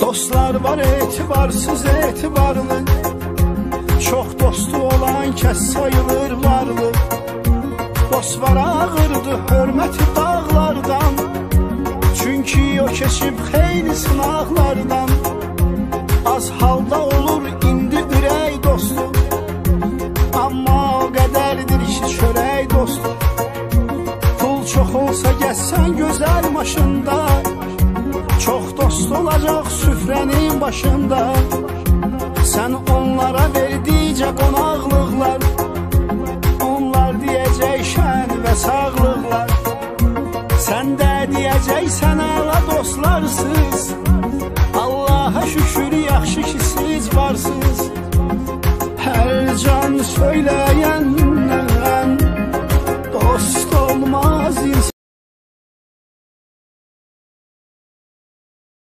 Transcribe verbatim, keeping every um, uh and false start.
Dostlar var etibarsız etibarlı, çok dostu olan kəs sayılır varlı. Dost var ağırdı hörməti dağlardan, çünki o keçib xeyli sınaqlardan. Az halda olur indi ürək dostu, amma o qədərdir ki çörək dostu. Pul çox olsa gəzsən gözəl maşında, çox dost olacaq süfrənin başında. Sən onlara verdikcə qonaqlıqlar, onlar deyəcək şən və sağlıqlar. Sən də deyəcəksən əla dostlarsız, Allaha şükür yaxşı ki siz varsınız. Hər can söyləyən